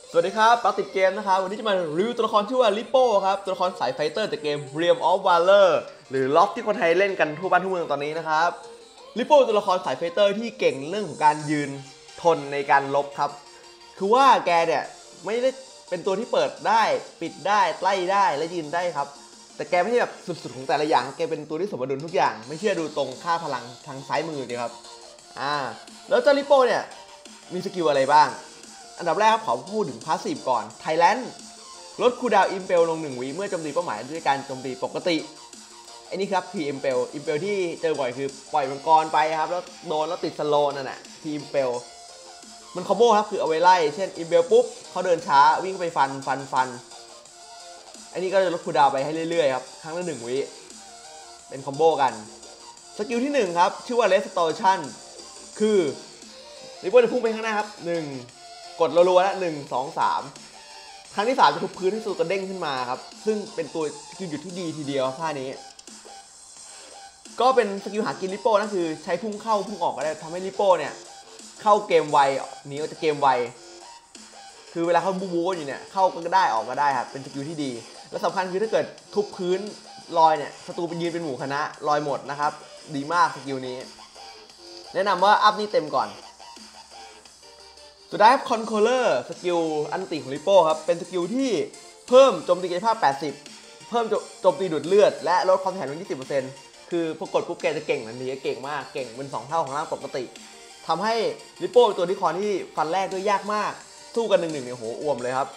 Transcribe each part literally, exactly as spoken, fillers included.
สวัสดีครับปักติดเกมนะครับวันนี้จะมารีวิวตัวละครชื่อว่าลิโป้ครับตัวละครสายไฟเตอร์จากเกม Realm of Valor หรือล็อกที่คนไทยเล่นกันทั่วบ้านทั่วเมืองตอนนี้นะครับลิโป้ตัวละครสายไฟเตอร์ที่เก่งเรื่องของการยืนทนในการลบครับคือว่าแกเนี่ยไม่ได้เป็นตัวที่เปิดได้ปิดได้ไล่ได้และยืนได้ครับแต่แกไม่ใช่แบบสุดๆของแต่ละอย่างแกเป็นตัวที่สมดุลทุกอย่างไม่เชื่อดูตรงค่าพลังทางซ้ายมือดีครับอ่าแล้วเจ้าลิโป้เนี่ยมีสกิลอะไรบ้างอันดับแรกครับขอพูดถึงพาสซีฟก่อนไทแลนด์ลดคูลดาวน์อิมเปลลงหนึ่งวิเมื่อโจมตีเป้าหมายด้วยการโจมตีปกติไอ้นี่ครับพีอิมเปลอิมเปลที่เจอบ่อยคือปล่อยมังกรไปครับแล้วโดนแล้วติดสโลนั่นแหละพีอิมเปลมันคอมโบครับคือเอาไว้ไล่เช่นอิมเปลปุ๊บเขาเดินช้าวิ่งไปฟันฟันฟันอันนี้ก็จะลดคูลดาวน์ไปให้เรื่อยๆครับครั้งละหนึ่งวิเป็นคอมโบกันสกิลที่หนึ่งครับชื่อว่า Restoration คือริบบิ้นจะพุ่งไปข้างหน้าครับหนึ่งกดรัวๆแล้วหนึ่งสองสามครั้งที่สามจะทุบพื้นให้สูกระเด้งขึ้นมาครับซึ่งเป็นตัวสกิลหยุดที่ดีทีเดียวท่านี้ก็เป็นสกิลหากินลิโป้นั่นคือใช้พุ่งเข้าพุ่งออกก็ได้ทำให้ลิโป้เนี่ยเข้าเกมไวหนีออกจากเกมไวคือเวลาเขาบูบูกันอยู่เนี่ยเข้าก็ได้ออกก็ได้ครับเป็นสกิลที่ดีและสำคัญคือถ้าเกิดทุบพื้นลอยเนี่ยศัตรูเป็นยืนเป็นหมู่คณะลอยหมดนะครับดีมากสกิลนี้แนะนำว่าอัพนี่เต็มก่อนสุดท้ายครับคอนโทรลเลอร์สกิลอันติของลิโป้ครับเป็นสกิลที่เพิ่มโจมตีกายภาพแปดสิบเพิ่มโจมตีดูดเลือดและลดความแข็งลง ยี่สิบเปอร์เซ็นต์ คือพอกดปุ๊บแกจะเก่งทันทีเก่งมากเก่งเป็นสองเท่าของร่างปกติทำให้ลิโป้เป็นตัวที่คอนที่ฟันแรกด้วยยากมากสู้กันหนึ่งหนึ่งเนี่ยโหอ่วมเลยครับ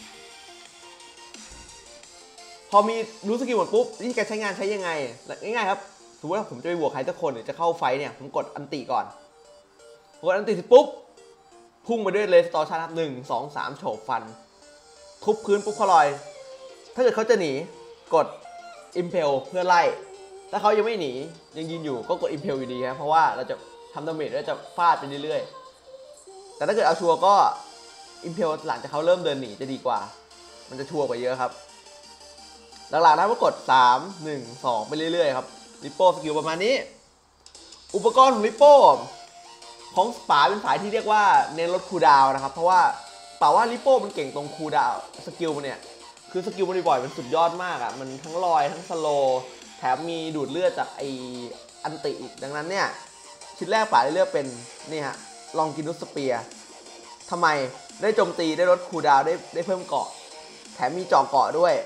พอมีรู้สกิลหมดปุ๊บวิธีการใช้งานใช้ยังไงง่ายๆครับสมมติว่าผมจะไปบวกใครสักคนหรือจะเข้าไฟเนี่ยผมกดอันติก่อนกดอันติเสร็จปุ๊บพุ่งไปด้วยเลสตอร์ชันครับหนึ่งสองสามโฉบฟันทุบพื้นปุ๊บเขาลอยถ้าเกิดเขาจะหนีกดอิมเพลเพื่อไล่ถ้าเขายังไม่หนียังยืนอยู่ก็กดอิมเพลอยู่ดีครับเพราะว่าเราจะทำดาเมจแล้วจะฟาดไปเรื่อยๆแต่ถ้าเกิดเอาชัวร์ก็อิมเพลหลังจากเขาเริ่มเดินหนีจะดีกว่ามันจะชัวร์กว่าเยอะครับหลักๆนะว่ากดสาม หนึ่ง สองไปเรื่อยๆครับลิโป้สกิลประมาณนี้อุปกรณ์ของลิโป้ของสปาเป็นสายที่เรียกว่าเน้นลดคูลดาวน์นะครับเพราะว่าป่าว่าลิโป้มันเก่งตรงคูลดาวน์สกิลมันเนี่ยคือสกิลมันบ่อยมันสุดยอดมากอ่ะมันทั้งลอยทั้งสโลแถมมีดูดเลือดจากไออันติอีกดังนั้นเนี่ยชิ้นแรกป่าได้เลือกเป็นนี่ฮะลองกินุสเปียทำไมได้โจมตีได้ลดคูลดาวน์ได้ได้เพิ่มเกาะแถมมีเจาะเกาะด้วย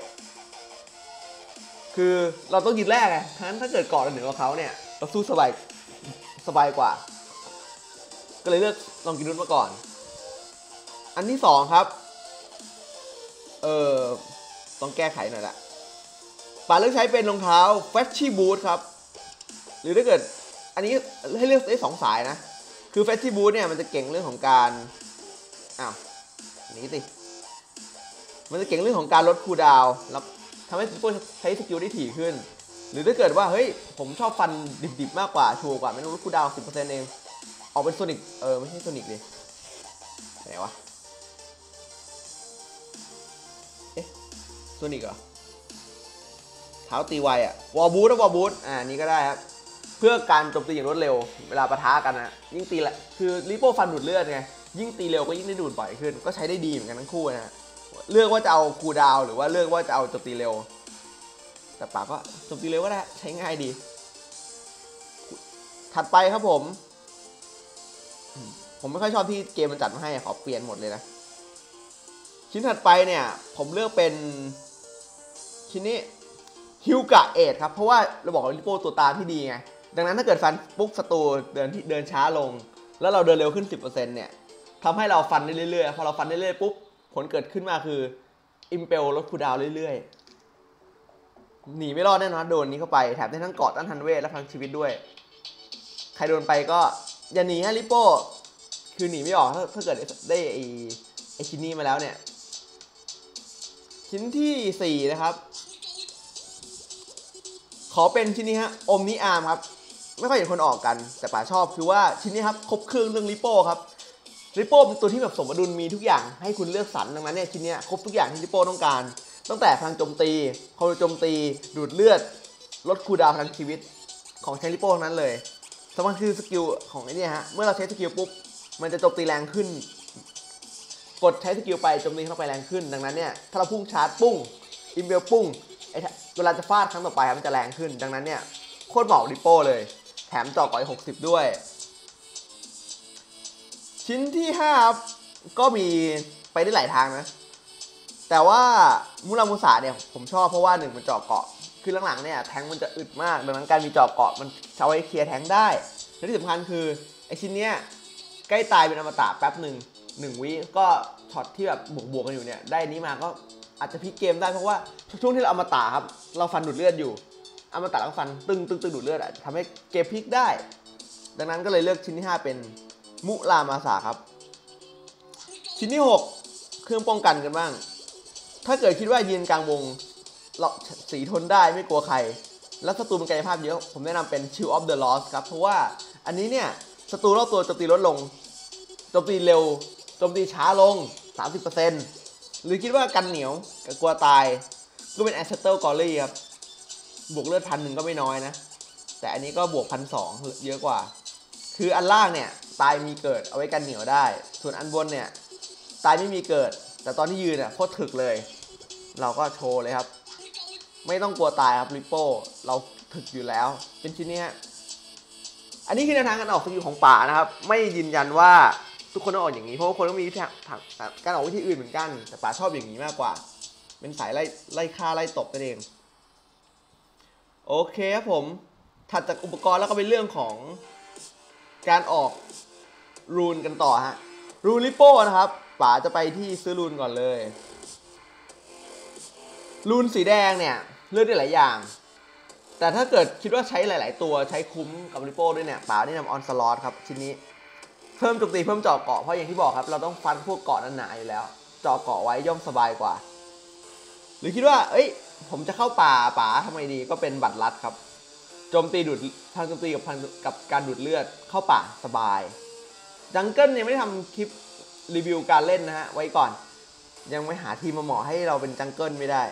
คือเราต้องยืนแรกไงฉะนั้นถ้าเกิดเกาะเราเหนือกว่าเขาเนี่ยเราสู้สบายสบายกว่าก็เลยเลือกลองกินุสมาก่อนอันที่สองครับเออต้องแก้ไขหน่อยละป่าเลือกใช้เป็นรองเท้า Flashy Boot ครับหรือถ้าเกิดอันนี้ให้เลือกได้สองสายนะคือ Flashy Boot เนี่ยมันจะเก่งเรื่องของการอ้าวนี้สิมันจะเก่งเรื่องของการลดคูลดาวน์แล้วทำให้ตัวใช้สกิลได้ถี่ขึ้นหรือถ้าเกิดว่าเฮ้ยผมชอบฟันดิบๆมากกว่าชัวร์กว่าไม่ต้องลดคูลดาวน์ สิบเปอร์เซ็นต์ เองออกเป็นโซนิกเออไม่ใช่โซนิกดิไหนวะเอ๊ะโซนิกเหรอเท้าตีไวอะวอลบูทวอลบูทอ่านี้ก็ได้ครับเพื่อการโจมตีอย่างรวดเร็วเวลาปะทะกันนะยิ่งตีละคือลิโป้ฟันดูดเลือดไงยิ่งตีเร็วก็ยิ่งได้ดูดบ่อยขึ้นก็ใช้ได้ดีเหมือนกันทั้งคู่นะเลือกว่าจะเอาคูลดาวน์หรือว่าเลือกว่าจะเอาโจมตีเร็วแต่ปากก็โจมตีเร็วก็ได้ใช้ง่ายดีถัดไปครับผมผมไม่ค่อยชอบที่เกมมันจัดมาให้ขอเปลี่ยนหมดเลยนะชิ้นถัดไปเนี่ยผมเลือกเป็นชิ้นนี้ฮิวกะเอทครับเพราะว่าเราบอกว่าลิโป้ตัวตามที่ดีไงดังนั้นถ้าเกิดฟันปุ๊บศัตรูเดินที่เดินช้าลงแล้วเราเดินเร็วขึ้น สิบเปอร์เซ็นต์ เนี่ยทำให้เราฟันได้เรื่อยๆพอเราฟันได้เรื่อยปุ๊บผลเกิดขึ้นมาคืออิมเปลลดคูลดาวน์เรื่อยๆหนีไม่รอดแน่นอนโดนนี้เข้าไปแถมได้ทั้งเกาะต้านทานเวทและทั้งชีวิตด้วยใครโดนไปก็อย่าหนีฮะลิโป้คือหนีไม่ออกถ้าถ้าเกิดได้ไอไอชิ้นนี้มาแล้วเนี่ยชิ้นที่สี่นะครับขอเป็นชิ้นนี้ฮะอมนิอาร์มครับไม่ค่อยเห็นคนออกกันแต่ป๋าชอบคือว่าชิ้นนี้ครับครบเครื่องเรื่องลิโป้ครับลิโป้เป็นตัวที่แบบสมดุลมีทุกอย่างให้คุณเลือกสรรดังนั้นเนี่ยชิ้นนี้ครบทุกอย่างที่ลิโป้ต้องการตั้งแต่พลังโจมตีความโจมตีดูดเลือดลดคูลดาวน์ทั้งชีวิตของใช้ลิโป้นั้นเลยสำคัญคือสกิลของไอ้นี่ฮะเมื่อเราใช้สกิลปุ๊บมันจะโจมตีแรงขึ้นกดใช้สกิลไปโจมตีเข้าไปแรงขึ้นดังนั้นเนี่ยถ้าเราพุ่งชาร์จปุ้งอิมเบลปุ้งไอเวลาจะฟาดครั้งต่อไปมันจะแรงขึ้นดังนั้นเนี่ยโคตรเหมาะริปโป้เลยแถมจ่อก่อยหกสิบด้วยชิ้นที่ห้าก็มีไปได้หลายทางนะแต่ว่ามูรามูสาเนี่ยผมชอบเพราะว่าหนึ่งมันเจาะเกาะคือหลังๆเนี่ยแทงมันจะอึดมากดังนั้นการมีเจาะเกาะมันเอาไว้เคลียร์แทงได้และที่สำคัญคือไอชิ้นเนี้ยใกล้ตายเป็นอมตะแป๊บหนึ่งหนึ่งวิก็ช็อตที่แบบบวกๆกันอยู่เนี่ยได้นี้มาก็อาจจะพลิกเกมได้เพราะว่าช่วงที่เราอมตะครับเราฟันดูดเลือดอยู่อมตะเราฟันตึงตึงตึงดูดเลือดทำให้เกมพลิกได้ดังนั้นก็เลยเลือกชิ้นที่ห้าเป็นมุรามาสาครับชิ้นที่หกเครื่องป้องกันกันบ้างถ้าเกิดคิดว่ายืนกลางวงเราสีทนได้ไม่กลัวใครแล้วศัตรูมันกายภาพเยอะผมแนะนำเป็น Shield of the Lost ครับเพราะว่าอันนี้เนี่ยศัตรูรอบตัวโจมตีลดลงโจมตีเร็วโจมตีช้าลง สามสิบเปอร์เซ็นต์ หรือคิดว่ากันเหนียวกับกลัวตายก็เป็น Assetto Glory ครับบวกเลือดพันหนึ่งก็ไม่น้อยนะแต่อันนี้ก็บวกพันสองเยอะกว่าคืออันล่างเนี่ยตายมีเกิดเอาไว้กันเหนียวได้ส่วนอันบนเนี่ยตายไม่มีเกิดแต่ตอนที่ยืนอ่ะโคตรถึกเลยเราก็โชว์เลยครับไม่ต้องกลัวตายครับริปโป้เราถึกอยู่แล้วเป็นชิ้นนี้อันนี้คือแนวทางการออกสกิลของป่านะครับไม่ยืนยันว่าทุกคนต้องออกอย่างนี้เพราะว่าคนต้องมีการออกวิธีอื่นเหมือนกันแต่ป่าชอบอย่างนี้มากกว่าเป็นสายไล่ไล่ฆ่าไล่ตบกันเองโอเคครับผมถัดจากอุปกรณ์แล้วก็เป็นเรื่องของการออกรูนกันต่อฮะรูนริปโป้นะครับป๋าจะไปที่ซื้อรูนก่อนเลยรูนสีแดงเนี่ยเลือกได้หลายอย่างแต่ถ้าเกิดคิดว่าใช้หลายๆตัวใช้คุ้มกับริปโป้ด้วยเนี่ยป๋าแนะนำออนสลอตครับชิ้นนี้เพิ่มโจมตีเพิ่มเจาะเกาะเพราะอย่างที่บอกครับเราต้องฟันพวกเกาะหนาๆอยู่แล้วเจาะเกาะไว้ย่อมสบายกว่าหรือคิดว่าเอ้ยผมจะเข้าป่าป๋าทำไมดีก็เป็นบัตรลัดครับโจมตีดูดทางโจมตีกับกับการดูดเลือดเข้าป่าสบายจังเกิลยังไม่ได้ทำคลิปรีวิวการเล่นนะฮะไว้ก่อนยังไม่หาทีมมาเหมาะให้เราเป็นจังเกิลไม่ได้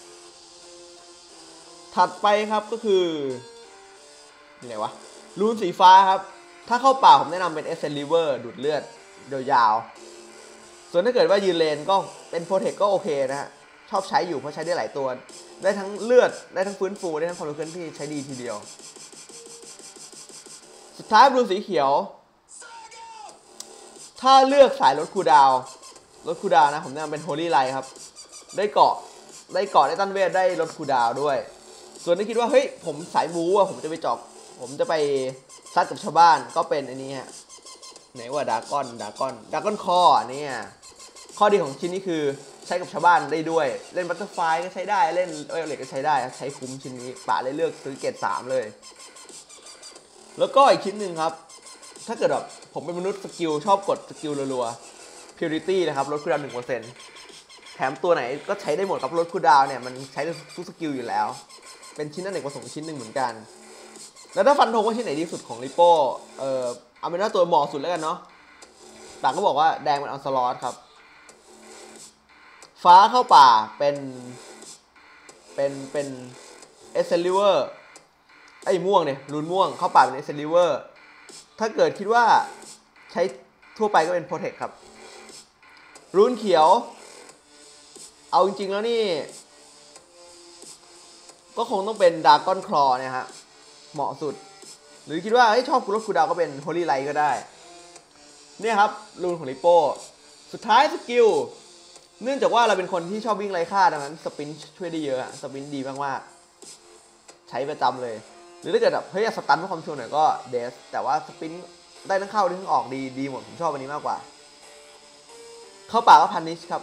ถัดไปครับก็คือนี่ไหนวะรูนสีฟ้าครับถ้าเข้าป่าผมแนะนำเป็นเอเซนลิเวอร์ดูดเลือดยาวๆส่วนถ้าเกิดว่ายืนเลนก็เป็นโปรเทคก็โอเคนะฮะชอบใช้อยู่เพราะใช้ได้หลายตัวได้ทั้งเลือดได้ทั้งฟื้นฟูได้ทั้งความรู้เคลื่อนที่ใช้ดีทีเดียวสุดท้ายรูนสีเขียวถ้าเลือกสายลดคูดาวลดคูดาวนะผมแนะนำเป็นโฮลี่ไลท์ครับได้เกาะได้เกาะได้ต้านเวทได้ลดคูดาวด้วยส่วนที่คิดว่าเฮ้ยผมสายบู๊อะผมจะไปจอกผมจะไปซัดกับชาวบ้านก็เป็นอันนี้ฮะไหนว่าดากอนดากอนดากอนคอเนี่ยข้อดีของชิ้นนี้คือใช้กับชาวบ้านได้ด้วยเล่นบัตเตอร์ไฟก็ใช้ได้เล่นเอลเล็กก็ใช้ได้ใช้คุ้มชิ้นนี้ป่าเลยเลือกซื้อเกรดสามเลยแล้วก็อีกชิ้นหนึ่งครับถ้าเกิดแบบผมเป็นมนุษย์สกิลชอบกดสกิลรัวๆ Purity นะครับลดคูลดาวน์ หนึ่งเปอร์เซ็นต์ แถมตัวไหนก็ใช้ได้หมดครับลดคูลดาวน์เนี่ยมันใช้ทุกสกิลอยู่แล้วเป็นชิ้นอเนกประสงค์ชิ้นหนึ่งเหมือนกันแล้วถ้าฟันธงว่าชิ้นไหนดีสุดของริปโป้เอ่อเอาเป็นว่าตัวเหมาะสุดแล้วกันเนาะต่างก็บอกว่าแดงเป็นออนสลอตครับฟ้าเข้าป่าเป็นเป็นเป็นเอเซนลิเวอร์ไอ้ม่วงเนี่ยรูนม่วงเข้าป่าเป็นเอเซนลิเวอร์ถ้าเกิดคิดว่าใช้ทั่วไปก็เป็นโปรเทคครับรูนเขียวเอาจริงๆแล้วนี่ก็คงต้องเป็นดากอนคลอเนี่ยฮะเหมาะสุดหรือคิดว่าชอบกุลคูดาวก็เป็นโฮลี่ไลท์ก็ได้เนี่ยครับรูนของริปโป้สุดท้ายสกิลเนื่องจากว่าเราเป็นคนที่ชอบวิ่งไล่ฆ่าดังนั้นสปินช่วยได้เยอะสปินดีมากๆใช้ประจำเลยหรือถ้าเกิดแบบเฮ้ยสตันเพื่อความชัวร์หน่อยก็เดสแต่ว่าสปินได้ทั้งเข้าได้ทั้งออกดีดีหมดผมชอบอันนี้มากกว่าเข้าป่าก็พันนิชครับ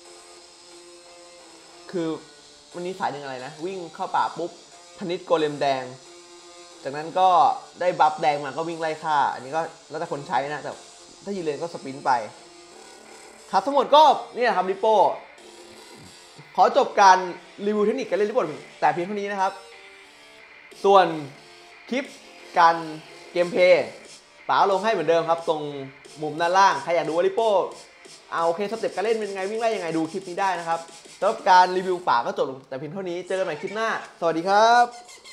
คือวันนี้สายหนึ่งอะไรนะวิ่งเข้าป่าปุ๊บพันนิชโกเลมแดงจากนั้นก็ได้บัฟแดงมาก็วิ่งไล่ฆ่าอันนี้ก็แล้วแต่คนใช้นะแต่ถ้ายืนเลนก็สปินไปครับทั้งหมดก็นี่แหละครับริปโป้ขอจบการรีวิวเทคนิคการเล่นริปโป้แต่เพียงเท่านี้นะครับส่วนคลิปการเกมเพลย์ป๋าลงให้เหมือนเดิมครับตรงมุมด้านล่างใครอยากดูว่าริปโป้เอาโอเคสเต็ปการเล่นเป็นไงวิ่งไล่ยังไงดูคลิปนี้ได้นะครับสำหรับการรีวิวป๋าก็จบลงแต่เพียงเท่านี้เจอกันใหม่คลิปหน้าสวัสดีครับ